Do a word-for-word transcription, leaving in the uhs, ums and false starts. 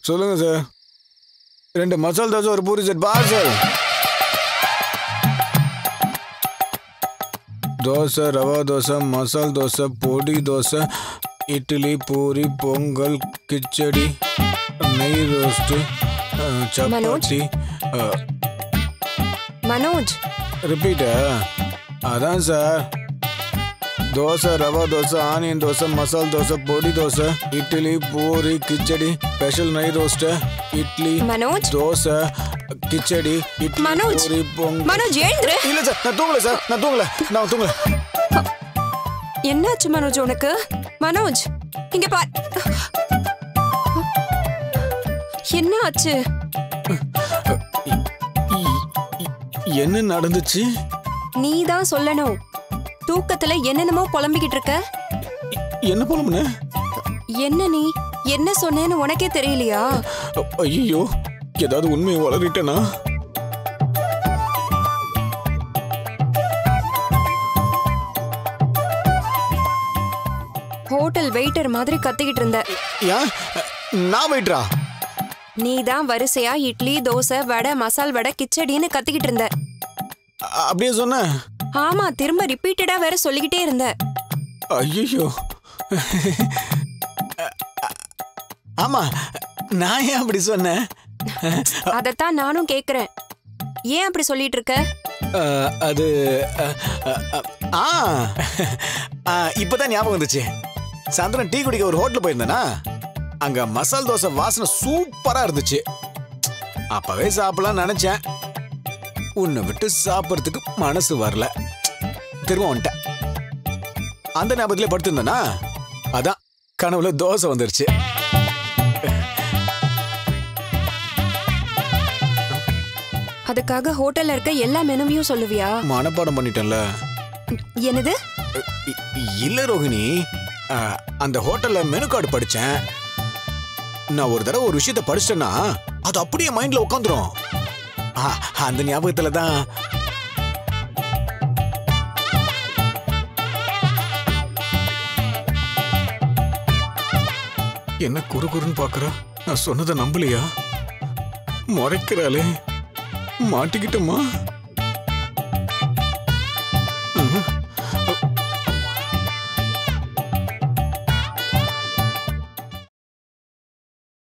சொல்லுங்க சார். ரெண்டு மசால் தோசை ஒரு பூரி செட் பார்சல். தோசை, ரவா தோசை, மசால் தோசை, பொடி தோசை, இட்லி, பூரி, பொங்கல், கிச்சடி, நெய் ரோஸ்ட், சப்பாத்தி. மனோஜ் ரிப்பீட்டா? அதான் sir. Dosa, rava dosa, onion dosa, masala dosa, podi dosa, idli, puri, kichadi, special நெய் ரோஸ்ட், இட்லி, மனோஜ் தோசை, கிச்சடி, இட்லி, மனோஜ் பூரி, பொங்கல். மனோஜ் எழுந்துரு. இல்ல சார், நான் தூங்கல சார், நான் தூங்கல, நான் தூங்கல. என்னாச்சு மனோஜ் உனக்கு? மனோஜ் இங்க பார். என்ன ஆச்சு? என்ன நடந்துச்சு? நீ தான் சொல்லணும். தூக்கத்துல என்னென்னமோ புலம்பிக்கிட்டு இருக்க. என்ன புலம்புன? என்ன நீ என்ன சொன்னேன்னு உனக்கே தெரியலையா? ஐயோ, ஏதாவது உண்மையை வளரிட்டனா? ஹோட்டல் வெயிட்டர் மாதிரி கத்திக்கிட்டு இருந்த. ஏன் நான் வெயிட்டரா? நீ தான் வரிசையா இட்லி, தோசை, வடை, மசால் வடை, கிச்சடின்னு கத்திக்கிட்டு இருந்த. அப்படியே சொன்ன? ஆமா, திரும்ப ரிப்பீட்டடா வேற சொல்லிக்கிட்டே இருந்த. ஐயோ, ஆமா, நான் ஏன் அப்படி சொன்னேன்? அதத்தான் நானும் கேக்குறேன். ஏன் அப்படி சொல்லிட்டு இருக்க? அது ஆ இப்பதான் ஞாபகம் வந்துச்சு. சாயந்தரம் டீ குடிக்க ஒரு ஹோட்டல் போயிருந்தேனா, அங்க மசால் தோசை வாசனை சூப்பரா இருந்துச்சு. அப்பவே சாப்பிடலாம் நினைச்சேன். உன்னை விட்டு சாப்பிட்றதுக்கு மனசு வரல. திரும்ப வந்துட்டேன். அந்த ஞாபகத்திலே படுத்திருந்தேனா, அதான் கனவுல தோசை வந்துருச்சு. அதுக்காக ஹோட்டல்ல இருக்க எல்லா மெனுவையும் சொல்லுவியா? மனப்பாடம் பண்ணிட்டேன்ல. என்னது? இல்ல ரோகிணி, அந்த ஹோட்டல்ல மெனு கார்டு படிச்சேன். நான் ஒரு தடவை ஒரு விஷயத்த படிச்சிட்டேன்னா அது அப்படியே மைண்ட்ல உட்காந்துரும். அந்த ஞாபகத்துல தான். என்ன குறு குறுன்னு பாக்குறா? நான் சொன்னதை நம்பலையா? முறைக்கிறாளே, மாட்டிக்கிட்டோமா?